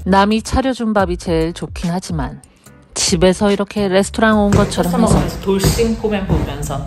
남이 차려준 밥이 제일 좋긴 하지만 집에서 이렇게 레스토랑 온 것처럼 해서 돌싱 포맨 보면서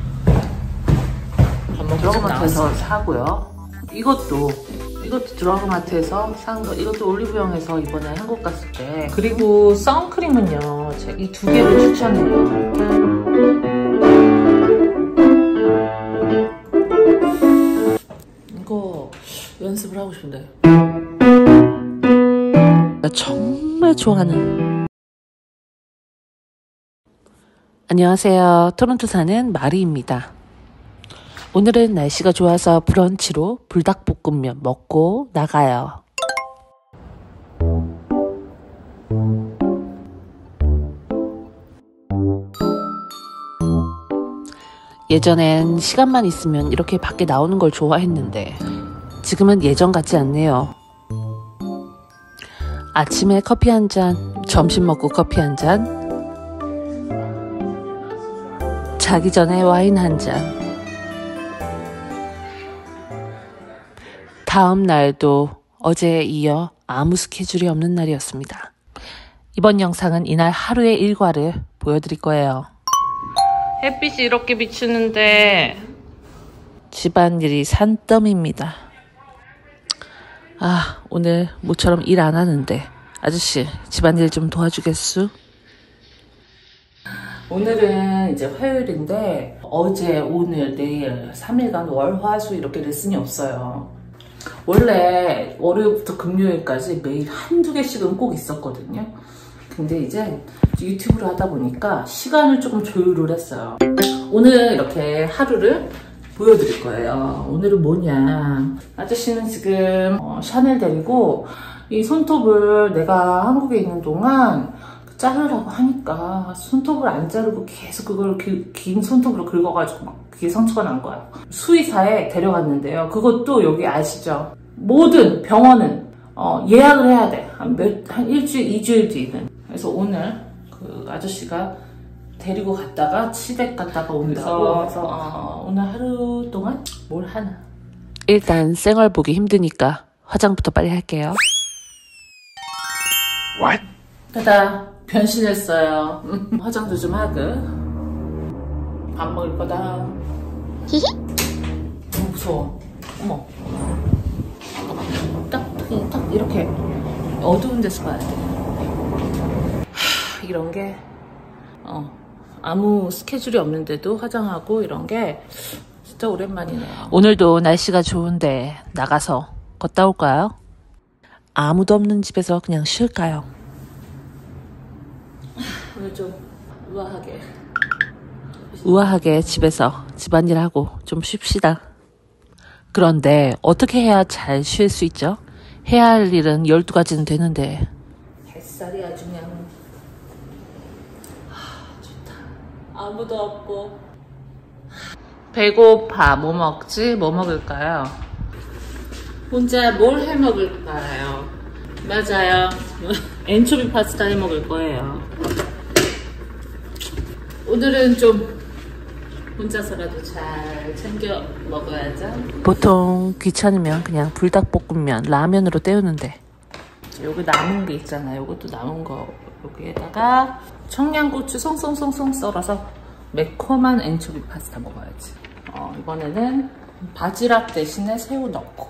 밥 먹고 드라마트에서 사고요. 이것도 드라마트에서 산 거. 이것도 올리브영에서 이번에 한국 갔을 때. 그리고 선크림은요, 제가 이 두 개를 추천해요. 이거 연습을 하고 싶은데. 나 정말 좋아하는. 안녕하세요. 토론토 사는 마리입니다. 오늘은 날씨가 좋아서 브런치로 불닭볶음면 먹고 나가요. 예전엔 시간만 있으면 이렇게 밖에 나오는 걸 좋아했는데 지금은 예전 같지 않네요. 아침에 커피 한 잔, 점심 먹고 커피 한 잔, 자기 전에 와인 한 잔. 다음 날도 어제에 이어 아무 스케줄이 없는 날이었습니다. 이번 영상은 이날 하루의 일과를 보여드릴 거예요. 햇빛이 이렇게 비추는데 집안일이 산더미입니다. 오늘 모처럼 일 안 하는데 아저씨 집안일 좀 도와주겠수? 오늘은 이제 화요일인데 어제, 오늘, 내일 3일간 월, 화, 수 이렇게 레슨이 없어요. 원래 월요일부터 금요일까지 매일 한두 개씩은 꼭 있었거든요. 근데 이제 유튜브를 하다 보니까 시간을 조금 조율을 했어요. 오늘 이렇게 하루를 보여드릴 거예요. 오늘은 뭐냐, 아저씨는 지금 샤넬 데리고 이 손톱을 내가 한국에 있는 동안 자르라고 하니까 손톱을 안 자르고 계속 그걸 긴 손톱으로 긁어가지고 막 그게 상처가 난 거야. 수의사에 데려갔는데요. 그것도 여기 아시죠? 모든 병원은 예약을 해야 돼. 한 일주일, 2주일 뒤는. 그래서 오늘 그 아저씨가 데리고 갔다가 치백 갔다가 온다고. 그래서 오늘 하루 동안 뭘 하나. 일단 생얼 보기 힘드니까 화장부터 빨리 할게요. What? 따다 변신했어요. 화장도 좀 하고. 밥 먹을 거다. 히히? 무서워. 어머. 딱 이렇게 어두운 데서 가야 돼. 이런 게 아무 스케줄이 없는데도 화장하고 이런 게 진짜 오랜만이네요. 오늘도 날씨가 좋은데 나가서 걷다 올까요? 아무도 없는 집에서 그냥 쉴까요? 오늘 좀 우아하게 집에서 집안일하고 좀 쉽시다. 그런데 어떻게 해야 잘 쉴 수 있죠? 해야 할 일은 12가지는 되는데. 햇살이 아주 그냥 좋다. 아무도 없고. 배고파. 뭐 먹지? 뭐 먹을까요? 혼자 뭘 해 먹을까요? 맞아요. 엔초비 파스타 해 먹을 거예요. 오늘은 좀 혼자서라도 잘 챙겨 먹어야죠. 보통 귀찮으면 그냥 불닭볶음면, 라면으로 때우는데. 여기 남은 게 있잖아요. 이것도 남은 거 여기에다가 청양고추 송송송송 썰어서 매콤한 엔초비 파스타 먹어야지. 이번에는 바지락 대신에 새우 넣고.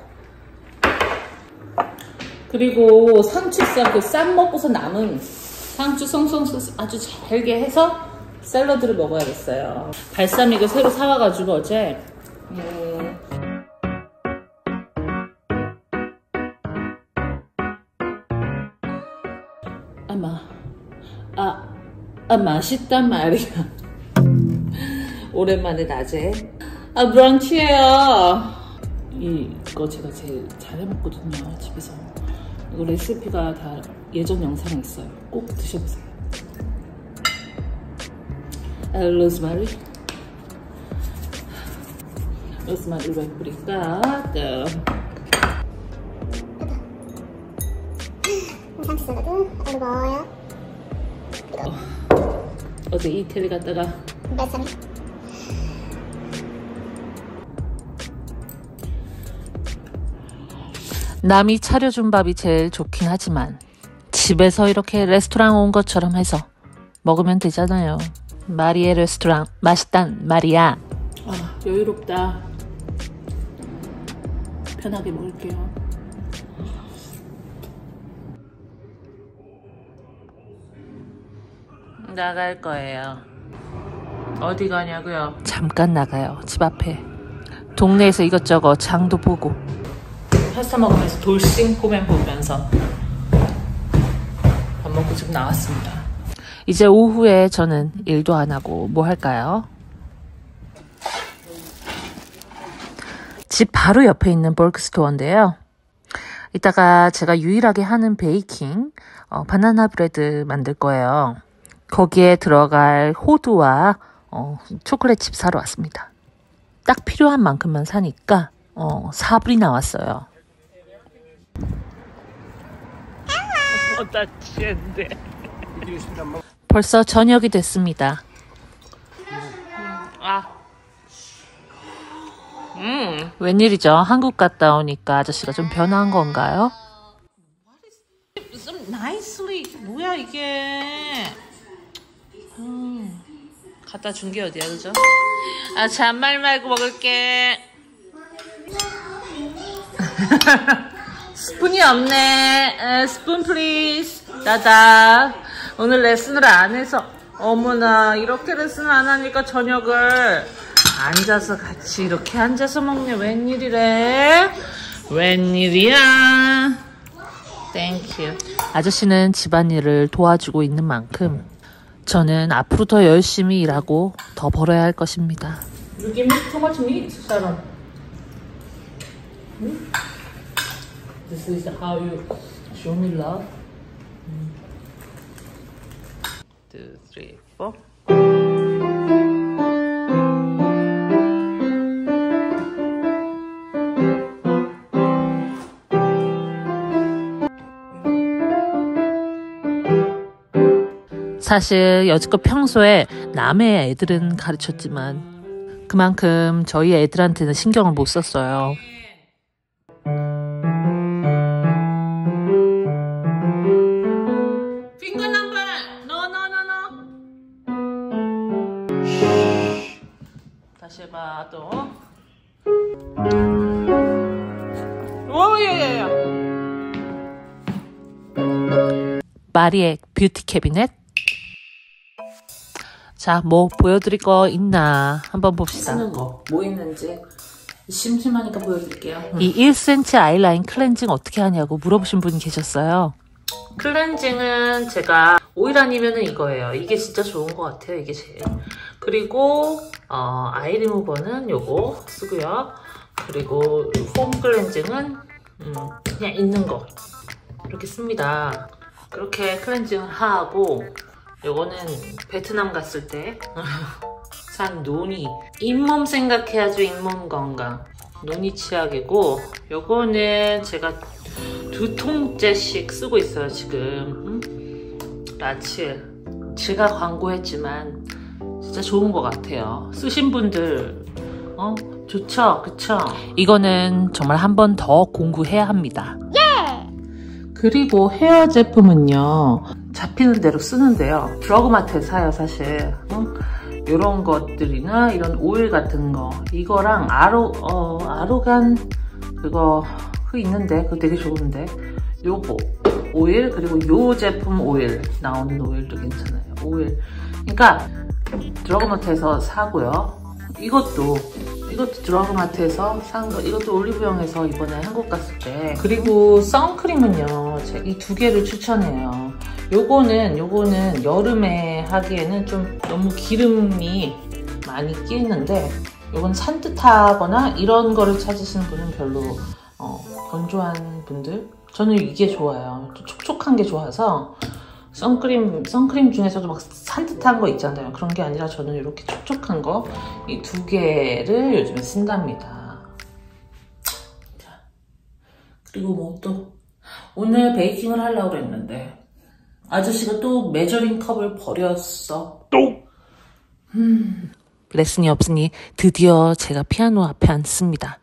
그리고 상추쌈, 쌈 먹고서 남은 상추 송송송 아주 잘게 해서 샐러드를 먹어야겠어요. 발사믹을 새로 사와가지고 어제 맛있단 말이야. 오랜만에 낮에 브런치예요. 이거 제가 제일 잘 해먹거든요, 집에서. 이거 레시피가 다 예전 영상에 있어요. 꼭 드셔보세요. 로즈마리 왜 뿌릴까? 상추 샐러드 이거 먹어요. 어제 이태리 갔다가 발사믹 남이 차려준 밥이 제일 좋긴 하지만 집에서 이렇게 레스토랑 온 것처럼 해서 먹으면 되잖아요. 마리의 레스토랑 맛있단 말이야. 아, 여유롭다. 편하게 먹을게요. 나갈 거예요. 어디 가냐고요? 잠깐 나가요. 집 앞에. 동네에서 이것저것 장도 보고. 파스타 먹으면서 돌싱 포맨 보면서 밥 먹고 지금 나왔습니다. 이제 오후에 저는 일도 안 하고 뭐 할까요? 집 바로 옆에 있는 벌크 스토어인데요. 이따가 제가 유일하게 하는 베이킹, 바나나 브레드 만들 거예요. 거기에 들어갈 호두와 초콜릿 칩 사러 왔습니다. 딱 필요한 만큼만 사니까 4불이 나왔어요. 벌써 저녁이 됐습니다. 웬일이죠? 한국 갔다 오니까 아저씨가 좀 변한 건가요? Some nicely 뭐야 이게? 갖다 준 게 어디야, 그죠? 아, 잔말 말고 먹을게. 스푼이 없네. 스푼 플리즈. 나다. 오늘 레슨을 안 해서. 어머나, 이렇게 레슨을 안 하니까 저녁을 앉아서 같이 이렇게 앉아서 먹네. 웬일이래? 웬일이야? 땡큐. 아저씨는 집안일을 도와주고 있는 만큼 저는 앞으로 더 열심히 일하고 더 벌어야 할 것입니다. You give me too much meat, Sharon. This is how you show me love. 2, 3, 4. 사실 여지껏 평소에 남의 애들은 가르쳤지만 그만큼 저희 애들한테는 신경을 못 썼어요. Finger number. No. 다시 해봐 또. 오, 야야야. 마리의 뷰티 캐비넷. 자, 뭐 보여드릴 거 있나 한번 봅시다. 쓰는 거 뭐 있는지 심심하니까 보여드릴게요. 이 1cm 아이라인 클렌징 어떻게 하냐고 물어보신 분이 계셨어요. 클렌징은 제가 오일 아니면은 이거예요. 이게 진짜 좋은 것 같아요. 이게 제일. 그리고 아이 리무버는 요거 쓰고요. 그리고 폼 클렌징은 그냥 있는 거 이렇게 씁니다. 그렇게 클렌징을 하고 요거는 베트남 갔을 때 산 노니. 잇몸 생각해야죠. 잇몸 건강. 노니 치약이고 요거는 제가 2통째씩 쓰고 있어요 지금. 라칠. 제가 광고했지만 진짜 좋은 것 같아요. 쓰신 분들 좋죠? 그쵸? 이거는 정말 한 번 더 공부해야 합니다. 그리고 헤어 제품은요 잡히는 대로 쓰는데요. 드러그마트에 사요 사실. 이런 것들이나 이런 오일 같은 거 이거랑 아로간 그거 있는데 그거 되게 좋은데 요거 오일 그리고 요 제품 오일 나오는 오일도 괜찮아요. 오일 그러니까 드러그마트에서 사고요. 이것도 드러그마트에서 산 거. 이것도 올리브영에서 이번에 한국 갔을 때. 그리고 선크림은요 이 두 개를 추천해요. 요거는 여름에 하기에는 좀 너무 기름이 많이 끼는데 요건 산뜻하거나 이런 거를 찾으시는 분은 별로 건조한 분들 저는 이게 좋아요. 또 촉촉한 게 좋아서 선크림 중에서도 막 산뜻한 거 있잖아요. 그런 게 아니라 저는 이렇게 촉촉한 거 이 두 개를 요즘에 쓴답니다. 자, 그리고 뭐 또 오늘 베이킹을 하려고 그랬는데 아저씨가 또 메저링 컵을 버렸어. 레슨이 없으니 드디어 제가 피아노 앞에 앉습니다.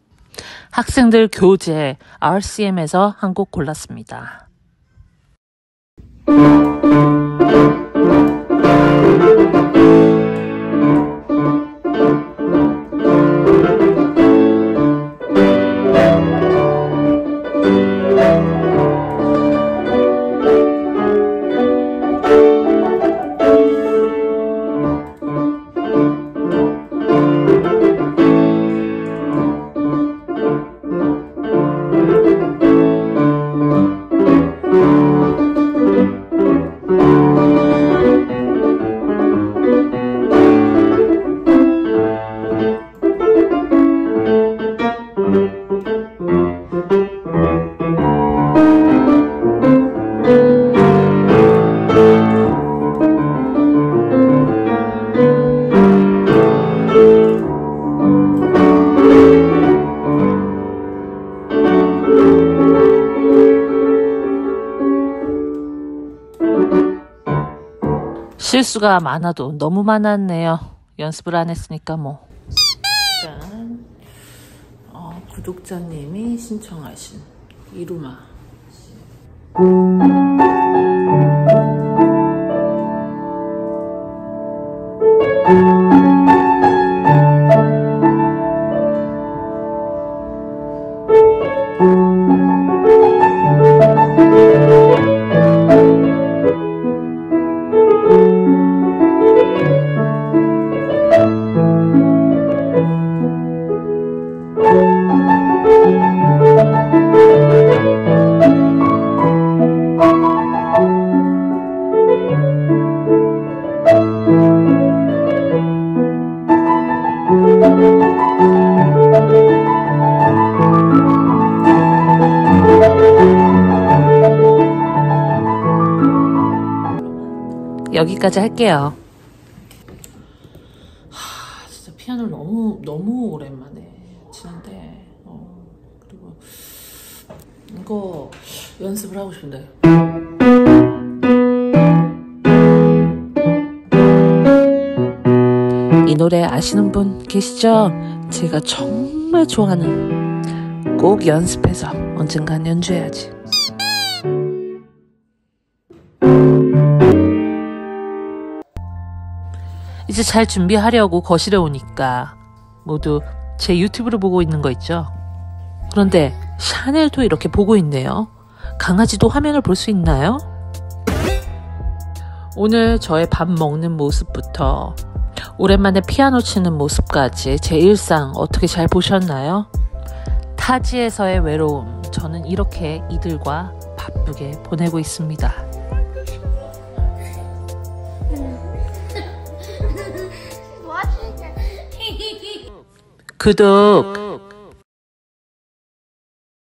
학생들 교재 RCM에서 한 곡 골랐습니다. 실수가 많아도 너무 많았네요. 연습을 안 했으니까 뭐. 일단 구독자님이 신청하신 이루마. 여기까지 할게요. 진짜 피아노를 너무 오랜만에 치는데 그리고 이거 연습을 하고 싶은데 이 노래 아시는 분 계시죠? 제가 정말 좋아하는, 꼭 연습해서 언젠간 연주해야지. 이제 잘 준비하려고 거실에 오니까 모두 제 유튜브를 보고 있는 거 있죠? 그런데 샤넬도 이렇게 보고 있네요. 강아지도 화면을 볼 수 있나요? 오늘 저의 밥 먹는 모습부터 오랜만에 피아노 치는 모습까지 제 일상 어떻게 잘 보셨나요? 타지에서의 외로움, 저는 이렇게 이들과 바쁘게 보내고 있습니다. 구독,